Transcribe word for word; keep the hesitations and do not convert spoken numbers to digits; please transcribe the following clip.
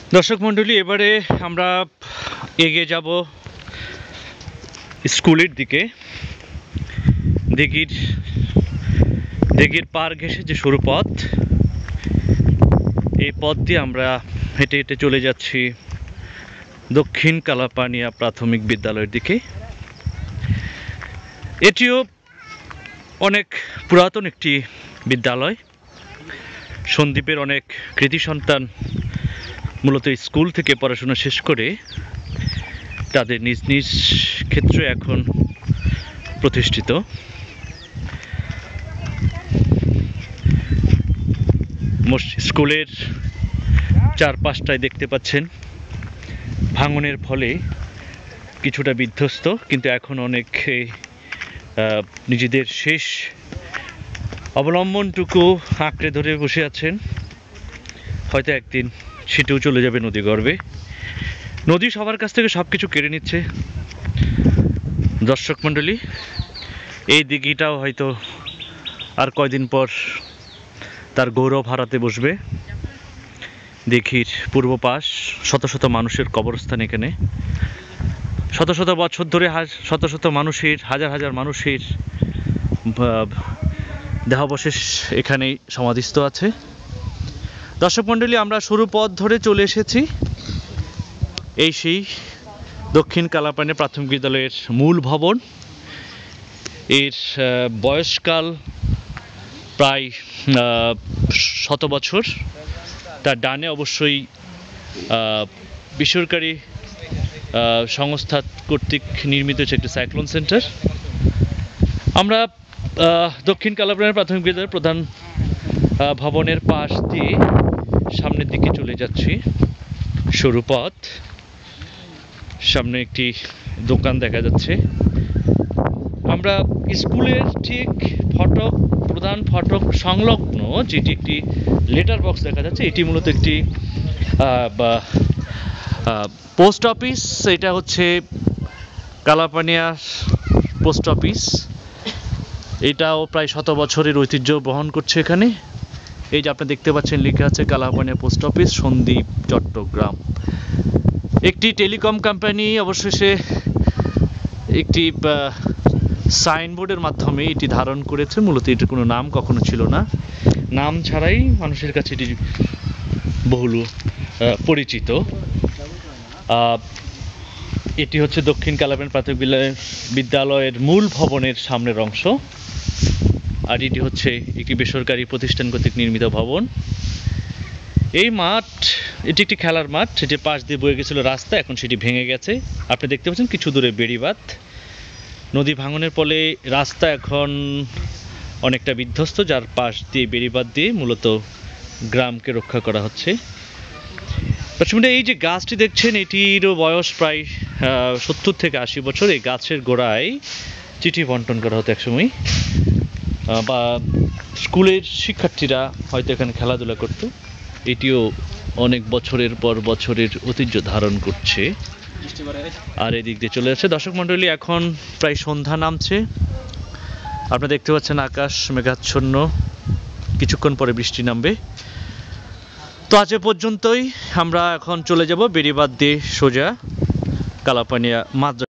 দর্শক মণ্ডলী, এবারে আমরা এগিয়ে যাব স্কুলের দিকে। দিঘির দিঘির পার ঘেঁষে যে সরু পথ, এই পথ দিয়ে আমরা হেঁটে হেঁটে চলে যাচ্ছি দক্ষিণ কালাপানিয়া প্রাথমিক বিদ্যালয়ের দিকে। এটিও অনেক পুরাতন একটি বিদ্যালয়। সন্দ্বীপের অনেক কৃতি সন্তান মূলত স্কুল থেকে পড়াশোনা শেষ করে তাদের নিজ নিজ ক্ষেত্রে এখন প্রতিষ্ঠিত। স্কুলের চারপাশটায় দেখতে পাচ্ছেন ভাঙনের ফলে কিছুটা বিধ্বস্ত, কিন্তু এখন অনেক নিজেদের শেষ অবলম্বনটুকু আঁকড়ে ধরে বসে আছেন। হয়তো একদিন সেটাও চলে যাবে নদী গর্ভে। নদী সবার কাছ থেকে সব কিছু কেড়ে নিচ্ছে। দর্শক মণ্ডলী, এই দিঘিটাও হয়তো আর কয়দিন পর তার গৌরব হারাতে বসবে। দিঘির পূর্ব পাশ, শত শত মানুষের কবরস্থান এখানে। শত শত বছর ধরে শত শত মানুষের, হাজার হাজার মানুষের দেহাবশেষ এখানেই সমাধিস্থ আছে। দর্শক মণ্ডলী, আমরা সরু পথ ধরে চলে এসেছি এই সেই দক্ষিণ কালাপানিয়া প্রাথমিক বিদ্যালয়ের মূল ভবন। এর বয়সকাল প্রায় শত বছর। তার ডানে অবশ্যই বেসরকারি সংস্থা কর্তৃক নির্মিত হচ্ছে একটি সাইক্লোন সেন্টার। আমরা দক্ষিণ কালাপানিয়া প্রাথমিক বিদ্যালয়ের প্রধান ভবনের পাশ দিয়ে সামনের দিকে চলে যাচ্ছি। সরু পথ, সামনে একটি দোকান দেখা যাচ্ছে। আমরা স্কুলের ঠিক ফটক, প্রধান ফটক সংলগ্ন যেটি একটি লেটার বক্স দেখা যাচ্ছে, এটি মূলত একটি পোস্ট অফিস। এটা হচ্ছে কালাপানিয়া পোস্ট অফিস। এটাও প্রায় শত বছরের ঐতিহ্য বহন করছে এখানে। এই যে আপনি দেখতে পাচ্ছেন লেখা আছে কালাপানিয়া পোস্ট অফিস, সন্দ্বীপ, চট্টগ্রাম। একটি টেলিকম কোম্পানি অবশেষে একটি সাইনবোর্ডের মাধ্যমে এটি ধারণ করেছে। মূলত এটির কোনো নাম কখনো ছিল না। নাম ছাড়াই মানুষের কাছে এটি বহুল পরিচিত। এটি হচ্ছে দক্ষিণ কালাপানিয়া প্রাথমিক বিদ্যালয়ের মূল ভবনের সামনের অংশ। আর এটি হচ্ছে একটি বেসরকারি প্রতিষ্ঠান কর্তৃক নির্মিত ভবন। এই মাঠ, এটি একটি খেলার মাঠ। যে পাশ দিয়ে বয়ে গেছিল রাস্তা, এখন সেটি ভেঙে গেছে। আপনি দেখতে পাচ্ছেন কিছু দূরে বেড়িবাঁধ। নদী ভাঙনের ফলে রাস্তা এখন অনেকটা বিধ্বস্ত, যার পাশ দিয়ে বেড়িবাঁধ দিয়ে মূলত গ্রামকে রক্ষা করা হচ্ছে। এই যে গাছটি দেখছেন, এটিরও বয়স প্রায় সত্তর থেকে আশি বছর। এই গাছের গোড়ায় চিঠি বন্টন করা হতো একসময়, বা স্কুলের শিক্ষার্থীরা হয়তো এখানে খেলাধুলা করত। এটিও অনেক বছরের পর বছরের ঐতিহ্য ধারণ করছে। আর এদিক দিয়ে চলে যাচ্ছে। দর্শক মণ্ডলী, এখন প্রায় সন্ধ্যা নামছে। আপনারা দেখতে পাচ্ছেন আকাশ মেঘাচ্ছন্ন, কিছুক্ষণ পরে বৃষ্টি নামবে। তো আজ এ পর্যন্তই। আমরা এখন চলে যাব বেড়িবাঁধ দিয়ে সোজা কালাপানিয়া মাদ্রাসা।